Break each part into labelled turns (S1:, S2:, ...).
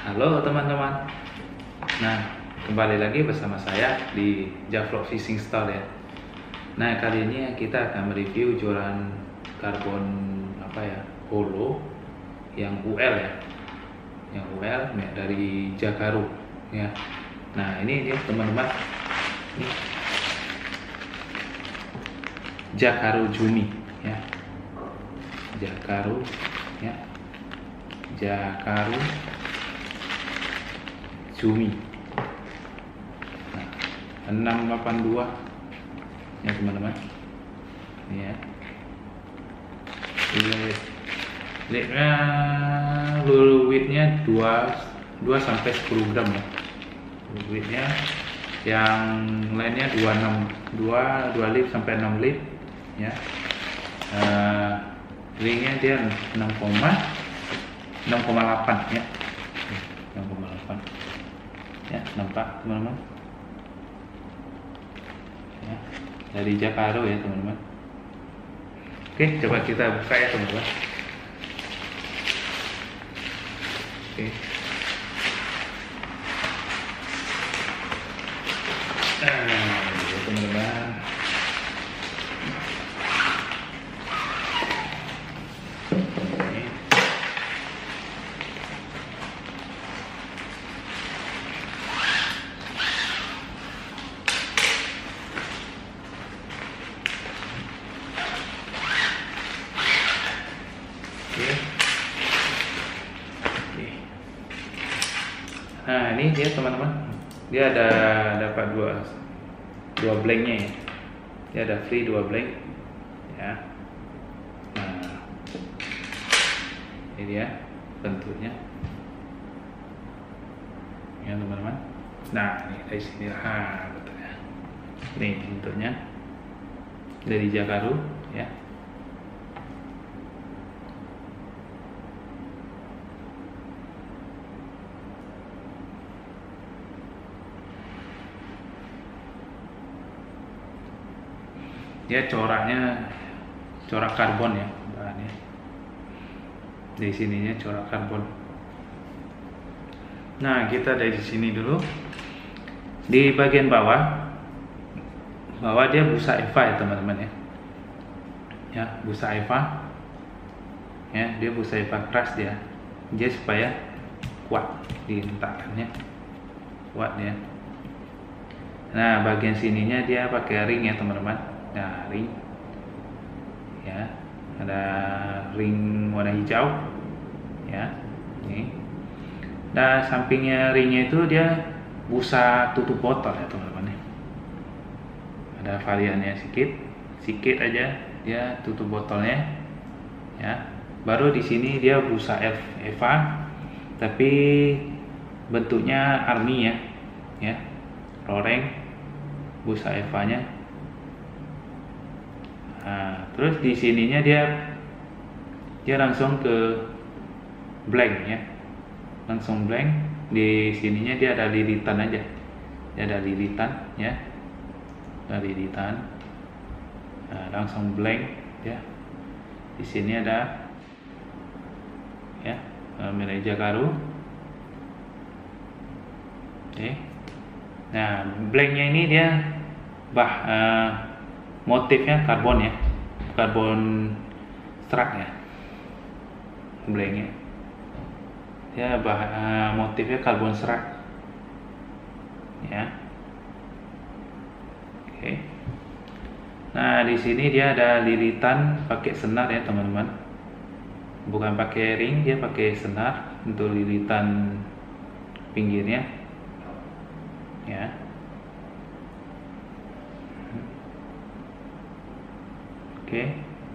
S1: Halo teman-teman. Nah, kembali lagi bersama saya di Javlog Fishing Store ya. Nah, kali ini kita akan mereview joran karbon holo yang UL ya. Yang UL dari Jakaru ya. Nah, ini dia teman-teman. Ini Jakaru Jumi ya. Jakaru ya. Jakaru Jumi. Nah, 682 ya teman-teman. Ini ya. Leadnya lulu widthnya 2 sampai 10 gram ya. Lulu widthnya yang lainnya 2 lip sampai 6 lip ya. Ringnya dia 6,8 ya. 6,8 ya, nampak teman-teman ya, dari Jakaru ya teman-teman. Oke, coba kita buka ya teman-teman. Oke, nah teman-teman. Nah, ini dia teman-teman. Dia ada dapat dua blanknya ya. Dia ada free 2 blank ya. Nah, ini dia bentuknya ya teman-teman. Nah, ini dari sini bentuknya. Ini bentuknya dari Jakaru ya. Dia corak karbon ya bahannya. Di sininya corak karbon. Nah, kita dari sini dulu. Di bagian bawah dia busa EVA ya teman-teman ya. Ya, busa EVA. Ya, dia busa EVA keras dia. Jadi supaya kuat diletakkannya. Kuat dia. Nah, bagian sininya dia pakai ring ya teman-teman. Nah, ring ya, ada ring warna hijau ya, ini. Nah, sampingnya ringnya itu dia busa tutup botol ya teman-teman. Ada variannya sedikit aja dia tutup botolnya ya. Baru di sini dia busa EVA tapi bentuknya army ya, loreng busa EVA-nya. Nah, terus di sininya dia langsung ke blank ya, langsung blank. Di sininya dia ada lilitan aja, dia ada lilitan ya, ada lilitan. Nah, langsung blank ya. Di sini ada ya merek Jakaru. Oke. Nah, blanknya ini dia motifnya karbon ya, karbon strak ya, blanknya ya, motifnya karbon strak ya. Oke. Nah, di sini dia ada lilitan pakai senar ya teman-teman, bukan pakai ring, dia pakai senar untuk lilitan pinggirnya ya. Oke.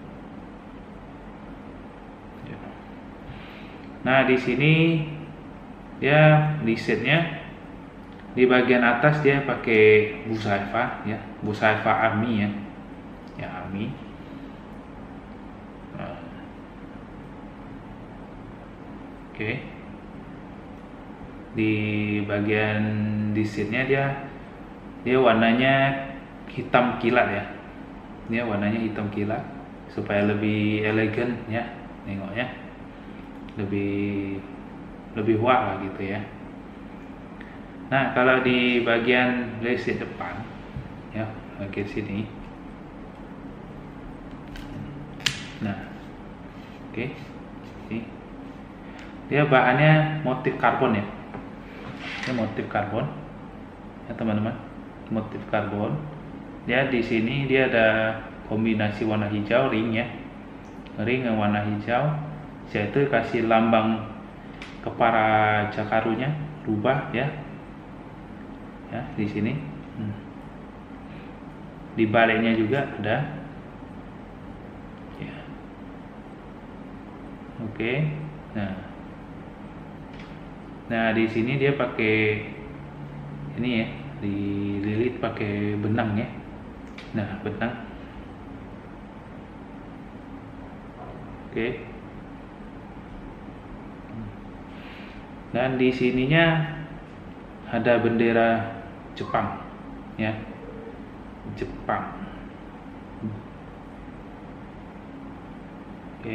S1: Nah, di sini dia di setnya di bagian atas dia pakai busa EVA ya, busa EVA army ya, army. Nah. Oke. Di bagian di setnya dia warnanya hitam kilat ya. Ini warnanya hitam kilat supaya lebih elegan ya, nengoknya lebih lebih wah lah gitu ya. Nah, kalau di bagian reset depan ya, bagian sini. Nah, oke. Ini dia bahannya motif karbon ya. Ini motif karbon ya teman-teman, motif karbon. Dia di sini dia ada kombinasi warna hijau ring ya, ring yang warna hijau. Saya itu kasih lambang kepala Jakarunya rubah ya, ya di sini. Di baliknya juga ada. Ya. Oke. Nah di sini dia pakai ini ya, dililit pakai benang ya. Nah benang. Oke. Dan di sininya ada bendera Jepang ya, Jepang. Oke.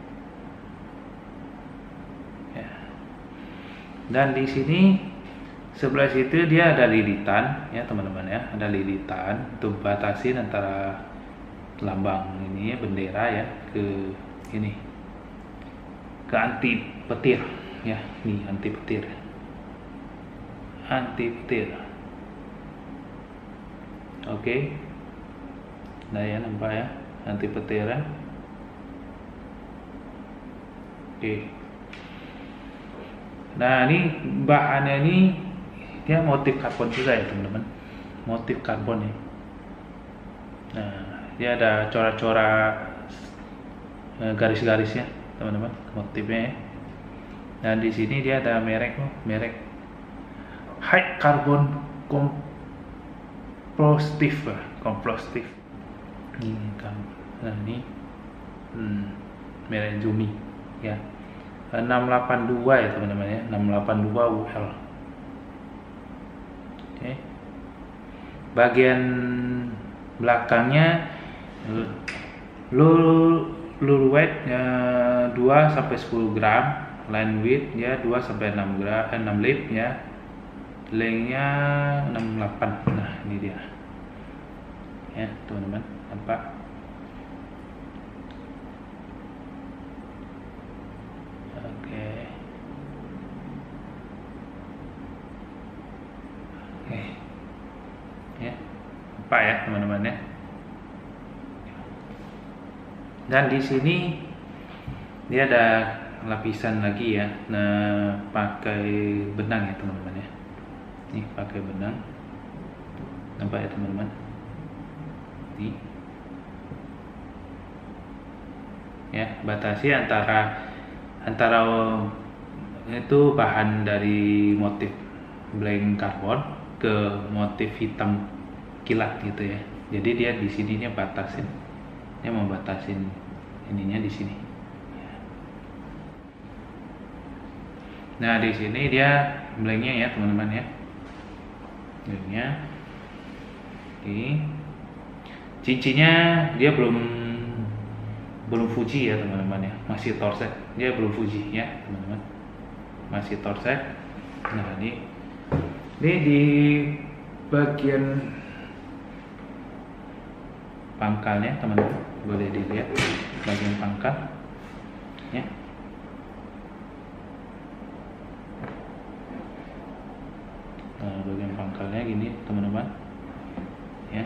S1: Ya. Dan di sini sebelah situ dia ada lilitan ya teman-teman ya, ada lilitan untuk batasin antara lambang ini ya, bendera ya, ke ini, ke anti petir ya, nih anti petir, anti petir. Oke. Nah ya, nampak ya anti petir ya. Oke. Nah ini bahannya ini dia motif karbon juga ya teman-teman, motif karbon ya. Nah dia ada corak-corak garis-garisnya teman-teman, motifnya ya. Dan di sini dia ada merek, merek High Carbon Compostive, Compostive. Ini kan, nah ini merek Zumi ya, 682 ya teman-teman ya, 682 UL. Oke. Bagian belakangnya weight 2 sampai 10 gram, line width ya 2 sampai 6 gram, 6 lip ya. Lengthnya 68. Nah, ini dia. Ya, teman-teman, nampak? Oke. Oke. Ya. Nampak ya, teman-teman ya. Dan di sini dia ada lapisan lagi ya. Nah, pakai benang ya, teman-teman ya. Ini pakai benang. Nampak ya, teman-teman? Ini. Ya, batasi antara itu bahan dari motif blank karbon ke motif hitam kilat gitu ya. Jadi dia di sininya batasin. Dia mau batasin ininya di sini. Nah, di sini dia blanknya ya, teman-teman ya. Blanknya. Oke. Cincinnya dia belum Fuji ya teman-teman ya, masih torset, dia belum Fuji ya teman-teman, masih torset. Nah ini di bagian pangkalnya teman-teman, boleh dilihat bagian pangkal ya. Nah, bagian pangkalnya gini teman-teman ya.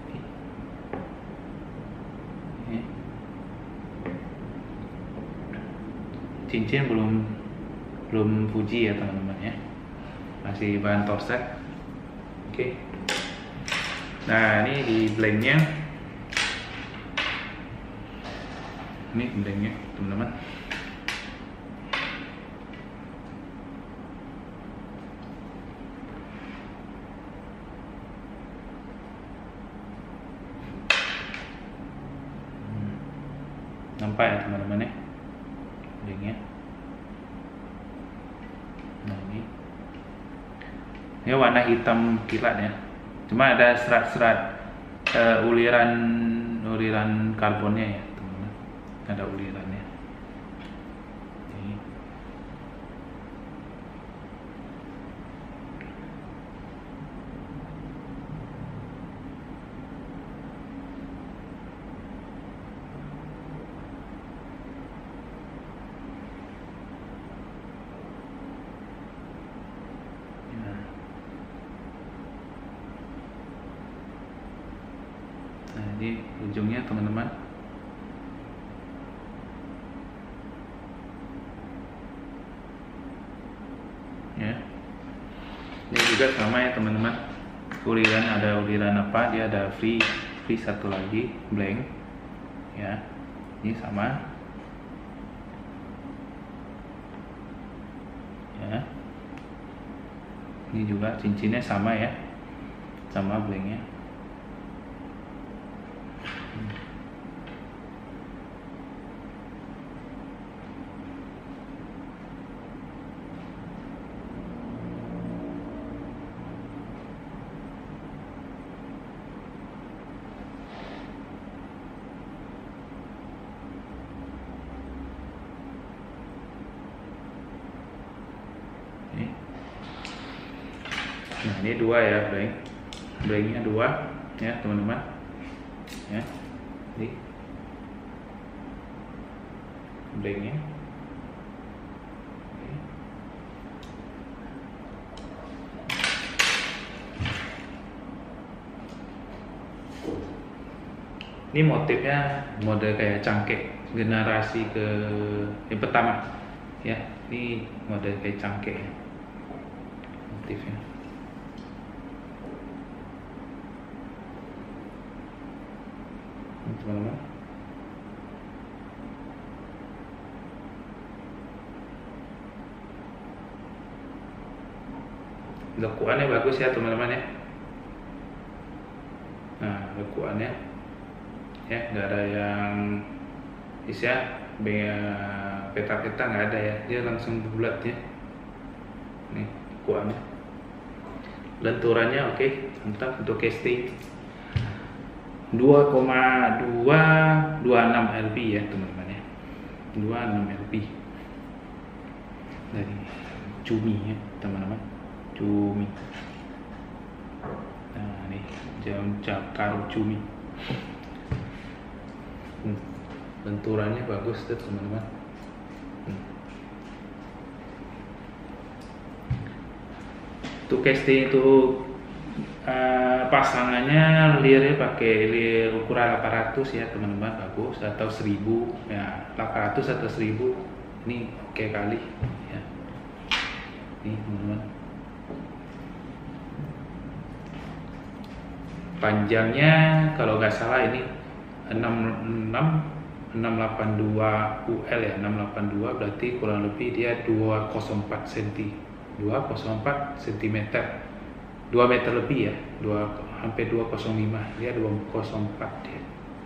S1: Cincin belum Fuji ya teman-teman ya, masih bahan torset. Oke. Nah ini di blanknya, ini blanknya teman-teman. Nampak ya teman-teman ya blanknya. Nah ini warna hitam kilat ya, cuma ada serat-serat uliran karbonnya ya teman-teman, ada ulirannya. Jadi ujungnya teman-teman ya. Ini juga sama ya teman-teman, uliran ada uliran apa, dia ada free satu lagi blank ya. Ini sama ya. Ini juga cincinnya sama ya, sama blanknya. Nah ini dua ya, blanknya dua ya teman-teman ya. Ini blanknya. Ini motifnya model kayak cangkeh generasi ke yang pertama ya. Ini model kayak cangkeh ya, motifnya. Teman-teman, lekuannya bagus ya teman-teman ya. Nah lekuannya ya, nggak ada yang peta-peta, nggak ada ya, dia langsung bulat ya. Nih lekuannya, lenturannya oke, mantap untuk casting 2,226 lb ya teman-teman ya, 26 lb dari cumi ya teman-teman, cumi. Nah ini jam cakar cumi. Benturannya bagus tuh teman-teman. Untuk casting itu pasangannya lirnya pakai lir ukuran 800 ya teman-teman, bagus, atau 1000 ya, 800 atau 1000 ini oke kali ya. Ini teman-teman, panjangnya kalau nggak salah ini 682 UL ya, 682 berarti kurang lebih dia 204 cm, 204 cm, 2 meter lebih ya, hampir 205, dia 204 dia.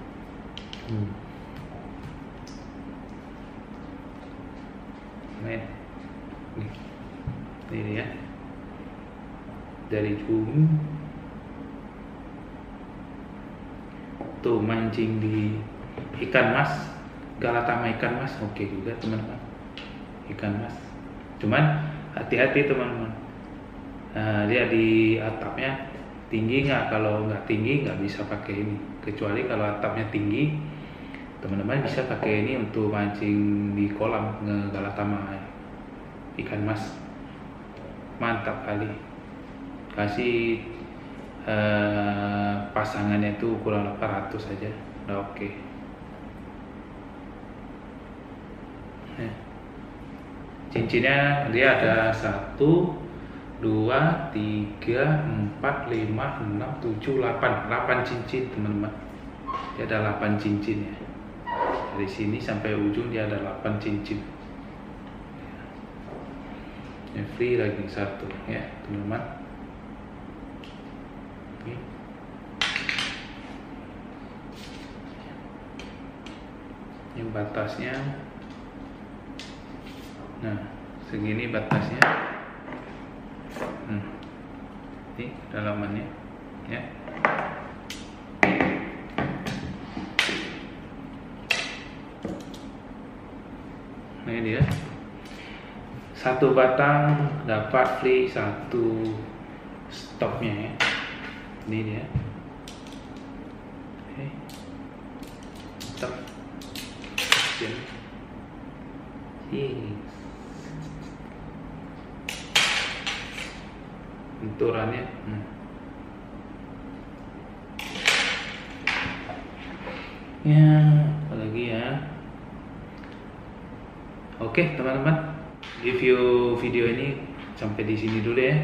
S1: Nih ya, dari cumi tuh mancing di ikan mas, galatama ikan mas, oke juga teman-teman, ikan mas. Cuman hati-hati teman-teman, dia di atapnya tinggi nggak? Kalau nggak tinggi nggak bisa pakai ini, kecuali kalau atapnya tinggi teman-teman bisa pakai ini untuk mancing di kolam galatama ikan mas, mantap kali. Kasih pasangannya itu ukuran 800 saja udah oke. Cincinnya dia ada 1, 2, 3, 4, 5, 6, 7, 8 cincin teman-teman. Dia ada 8 cincin ya, dari sini sampai ujung dia ada 8 cincin. Ini free lagi 1 ya teman-teman. Ini batasnya, nah segini batasnya. Ini dalamannya ya. Nah ini dia, 1 batang dapat free 1 stoknya ya. Ini dia. Oke. Stop. Benturannya Ya, apalagi ya. Oke teman-teman, review video ini sampai di sini dulu ya.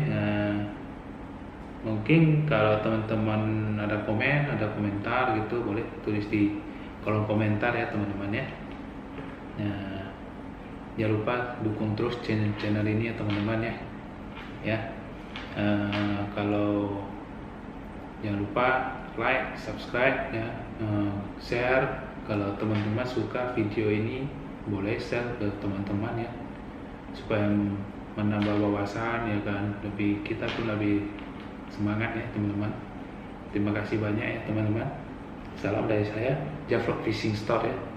S1: Mungkin kalau teman-teman ada komen, ada komentar gitu, boleh tulis di kolom komentar ya teman-teman ya. Nah, jangan lupa dukung terus channel ini ya teman-teman ya. Kalau jangan lupa like, subscribe ya, share. Kalau teman-teman suka video ini, boleh share ke teman-teman ya, supaya menambah wawasan ya kan, kita pun lebih semangat ya teman-teman. Terima kasih banyak ya teman-teman. Salam dari saya, Javlog Fishing Store ya.